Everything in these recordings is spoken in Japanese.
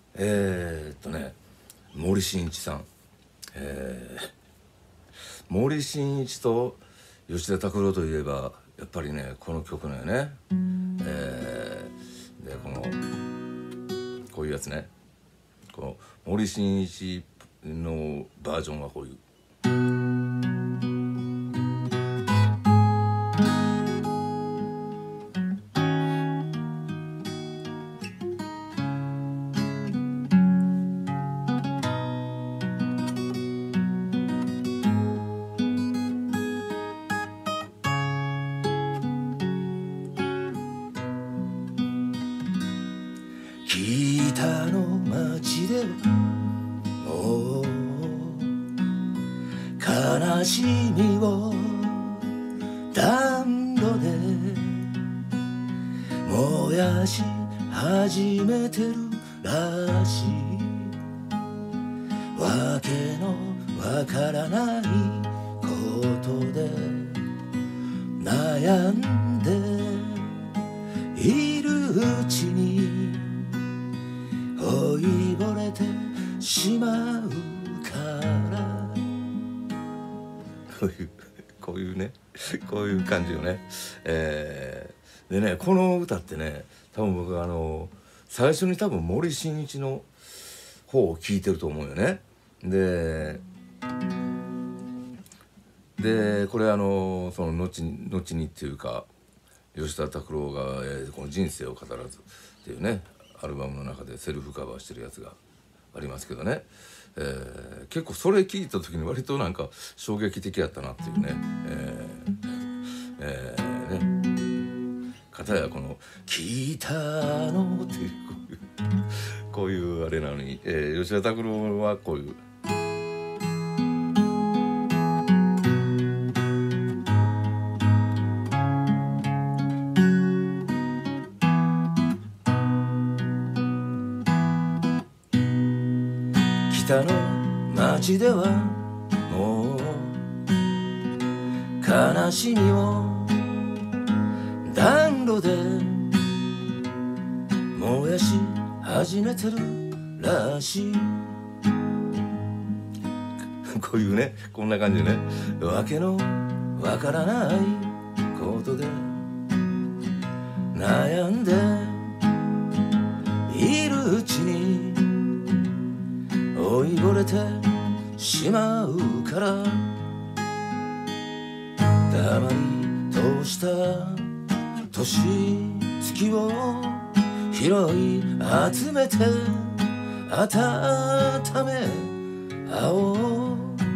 森進一さん、森進一と吉田拓郎といえばやっぱりねこの曲だよね。でこういうやつね、この森進一のバージョンはこういう北の街ではもう悲しみを暖炉で燃やし始めてるらしい。わけのわからないことで悩んでいるうちに老いぼれてしまうからこういうねこういう感じよね。でねこの歌ってね多分僕最初に多分森進一の方を聴いてると思うよね。でこれその後にっていうか吉田拓郎が、この人生を語らずっていうねアルバムの中でセルフカバーしてるやつがありますけどね、結構それ聞いた時に割となんか衝撃的やったなっていうね。片やこの「北の」っていうこういうあれなのに、吉田拓郎はこういう北の街ではもう悲しみを暖炉で燃やし始めてるらしい。こういうねこんな感じでねわけのわからないことで悩んでいるうちに老いぼれてしまうから黙り通した年月を拾い集めて温め合おう。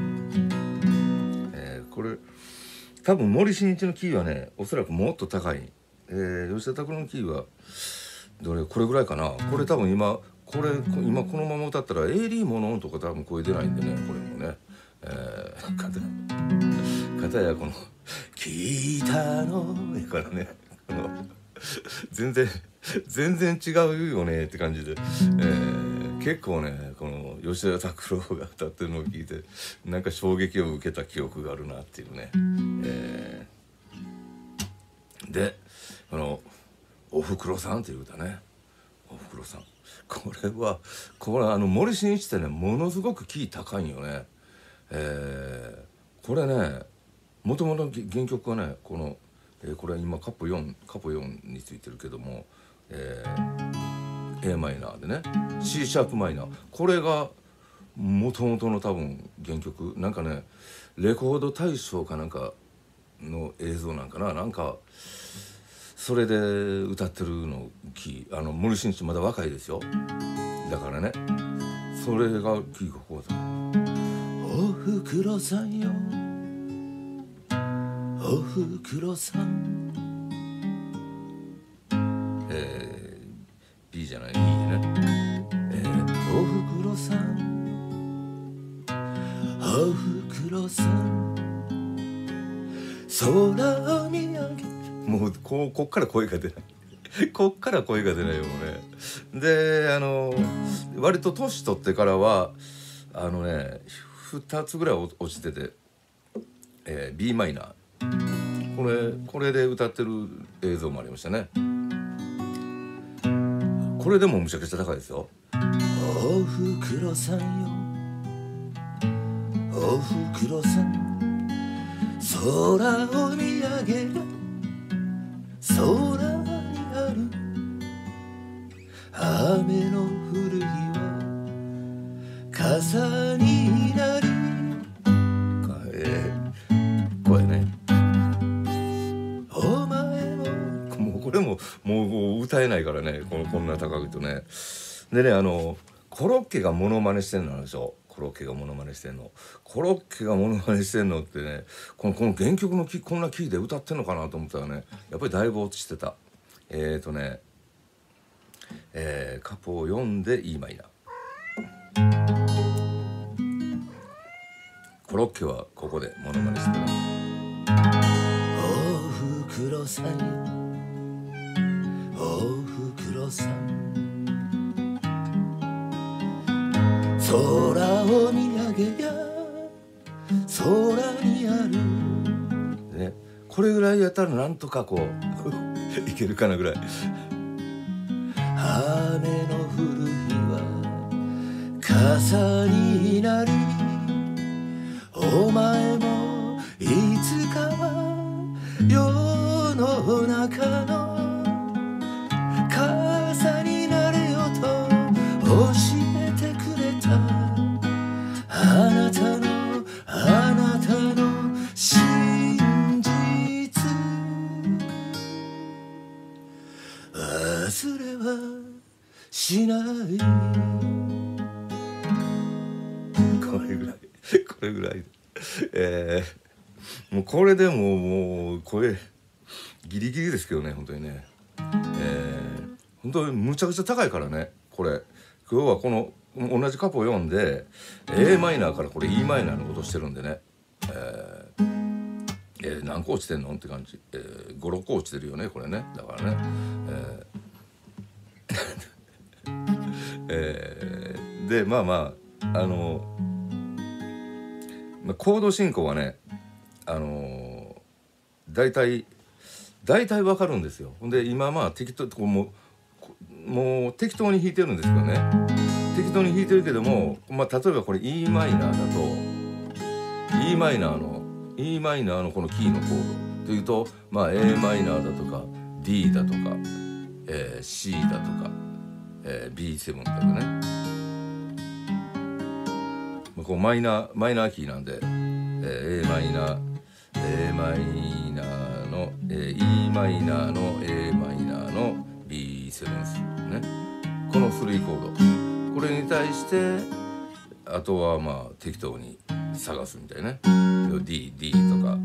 これ多分森進一のキーはねおそらくもっと高い、吉田拓郎のキーはこれぐらいかな。これ多分今このまま歌ったらエイリーモノンとか多分声出ないんでねこれもね、片やこの「北の」やからね全然違うよねって感じで、結構ねこの吉田拓郎が歌ってるのを聞いてなんか衝撃を受けた記憶があるなっていうね、でこの「おふくろさん」っていう歌ね。おふくろさんこれ森進一ってねものすごくキー高いんよね。これねもともと原曲はねこれ今カポ4についてるけども、A マイナーでね C シャープマイナーこれがもともとの多分原曲なんかねレコード大賞かなんかの映像なんかななんかそれで歌ってるの森進一まだ若いですよ。だからねそれがキーがこうだ。おふくろさんよおふくろさん、B じゃない E でね、おふくろさんおふくろさん空を見上げもうこっから声が出ないこっから声が出ないよもうね。で割と年取ってからは2つぐらい落ちてて、B マイナーこれで歌ってる映像もありましたね。これでもむちゃくちゃ高いですよ。 おふくろさんよおふくろさん空を見上げりゃ空にある雨の降る日は傘になりこれねお前もうこれもう歌えないからねこんな高くとねでねコロッケがモノマネしてんのなんでしょコロッケがモノマネしてんのってねこの原曲のこんなキーで歌ってんのかなと思ったらねやっぱりだいぶ落ちてたカポ4で E マイナーコロッケはここでモノマネしてねおふくろさんよおふくろさん空を見上げりゃ空にある、ね、これぐらいやったらなんとかこういけるかなぐらい雨の降る日は傘になりお前もいつかは世の中の傘になれよと教えてくれたあなたの真実忘れはしないこれぐらいもうこれでもうこれギリギリですけどね本当にね本当にむちゃくちゃ高いからねこれ今日はこの同じカポ読んで a マイナーからこれ E マイナーのことしてるんでね何個落ちてんのって感じ5、6個落ちてるよねこれねだからねでまあコード進行はね大体わかるんですよ。ほんで今適当もう適当に弾いてるんですけどね適当に弾いてるけども、例えばこれ E マイナーだと E マイナーのこのキーのコードというとA マイナーだとか D だとか、C だとか、B7 とかねこうマイナーキーなんで、A マイナーの、E マイナーの A マイナーの B7 ねこの3コードこれに対してあとは適当に探すみたいなね D とか、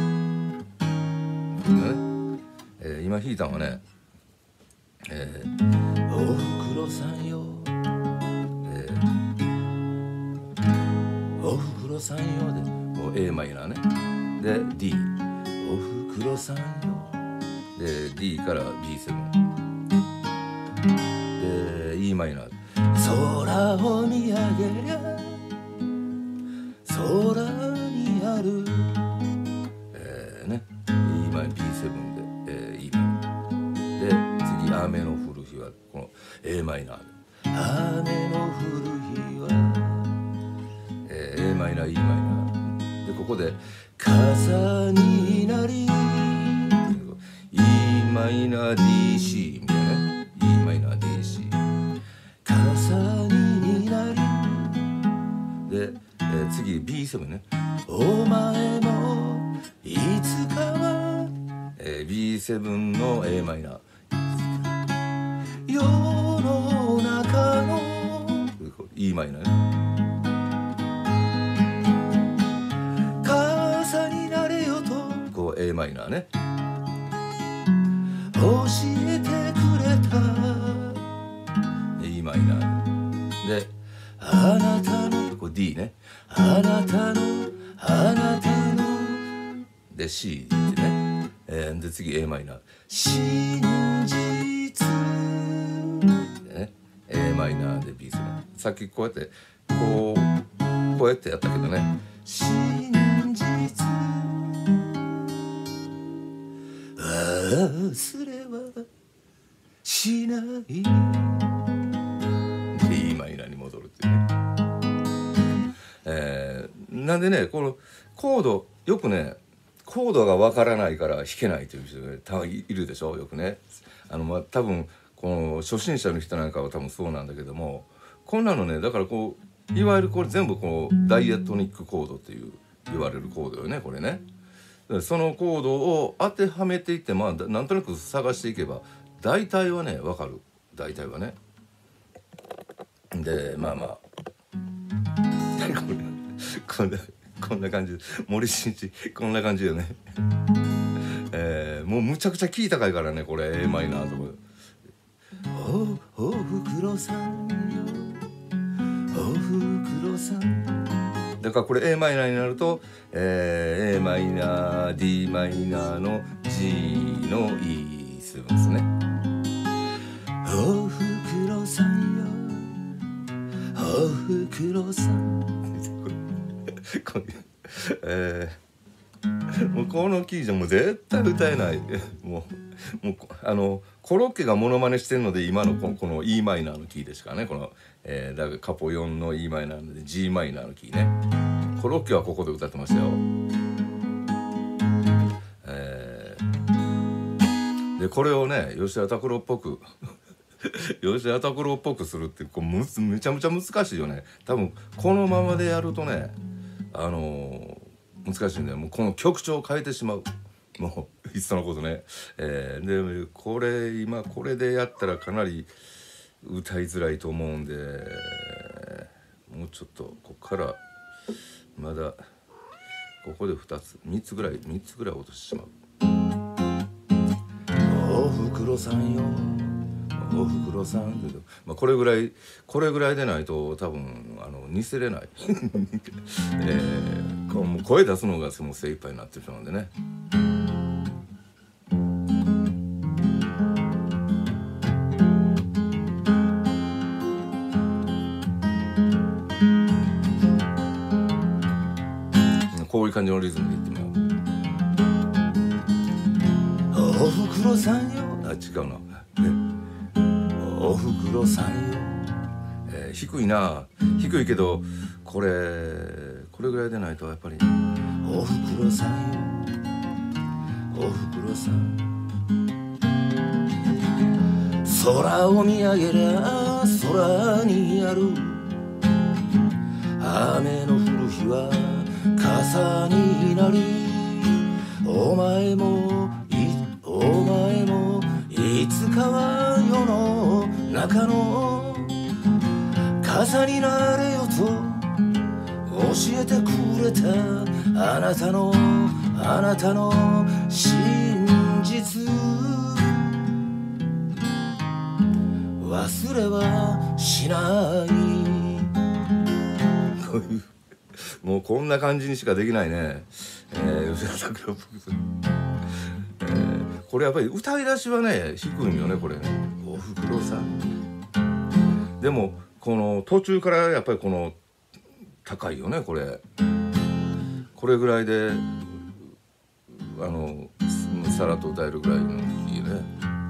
今弾いたのはねおふくろさんよおふくろさんよで A マイナーねで D おふくろさんよで D から B7 で E マイナー空を見上げりゃ空にあるね E マイナー B7 で、E マイナーで次雨の降る日はこの A マイナー雨の降る日は、A マイナー E マイナーでここで傘になり E マイナー DC みたいなね E マイナー DC 傘になりで、次 B7 ねお前もいつかは、B7 の A マイナー世の中の E マイナーね傘になれよとこう A マイナーね教えてくれた E マイナーであなたのこう D ねあなたので C ってね、で次 A マイナー真実でね A マイナーで B するさっきこうやってこうやってやったけどね真実忘れはしないで E マイナーに戻るなんでねこのコードよくねコードがわからないから弾けないという人が多分いるでしょよくね。多分この初心者の人なんかは多分そうなんだけども、こんなのねだからこういわゆるこれ全部こうダイアトニックコードっていう言われるコードよねこれね。そのコードを当てはめていってなんとなく探していけば大体はね分かる、大体はね。でこんな感じで森進一こんな感じよね。もうむちゃくちゃキー高いからねこれ a マイナーとか。おふくろさんよおふくろさん、だからこれ a マイナーになると、a マイナー d マイナーの g の E するんですね。おふくろさんよおふくろさんもうこのキーじゃもう絶対歌えないもうコロッケがモノマネしてるので今のこの E マイナーのキーでしかねこの、だからカポ4の E マイナーで G マイナーのキーね。コロッケはここで歌ってましたよ。でこれをね吉田拓郎っぽく吉田拓郎っぽくするってめちゃめちゃ難しいよね。多分このままでやるとね難しいんだよ。もうこの曲調を変えてしまう、もういっそのことね。でこれでやったらかなり歌いづらいと思うんで、もうちょっとここからまだここで3つぐらい落としてしまう。おふくろさんよおふくろさんけど、これぐらいでないと多分似せれない、もう声出すのがもう精一杯になってるのでね。こういう感じのリズムでいってみよう。おふくろさんよ、違うな。おふくろさんよ、低いな、低いけどこれぐらいでないとやっぱり。おふくろさんよおふくろさん、空を見上げりゃ空にある雨の降る日は傘になり、お前もいつかは世の中の傘になれよと教えてくれたあなたの真実、忘れはしないこういうもうこんな感じにしかできないね、吉田拓郎っぽく。これやっぱり歌い出しはね低いよねこれね。おふくろさんでもこの途中からやっぱりこの高いよねこれぐらいでさらっと歌えるぐらいのキーね。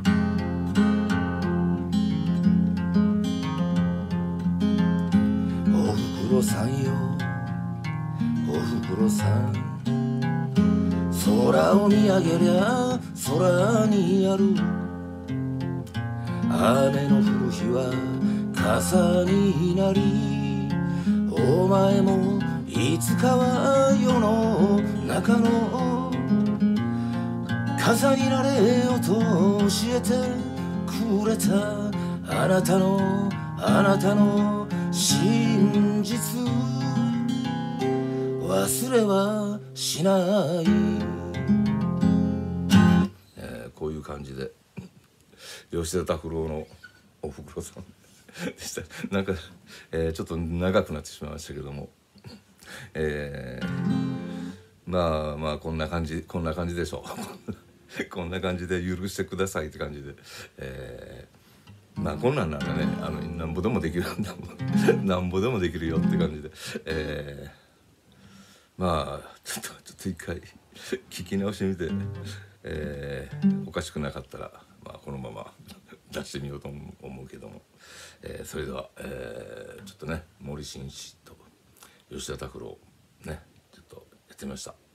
おふくろさんよおふくろさん、空を見上げりゃ空にある雨の降る日は傘になり、お前もいつかは世の中の傘になれよと教えてくれたあなたの真実、忘れはしない、こういう感じで吉田拓郎のおふくろさんでした。なんか、ちょっと長くなってしまいましたけども、まあこんな感じでしょうこんな感じで許してくださいって感じで、こんなんならねなんぼでもできるなんぼでもできるよって感じで、ちょっと一回聞き直してみて、おかしくなかったら、このまま出してみようと思うけども、それでは、ちょっとね森進一と吉田拓郎ねってみました。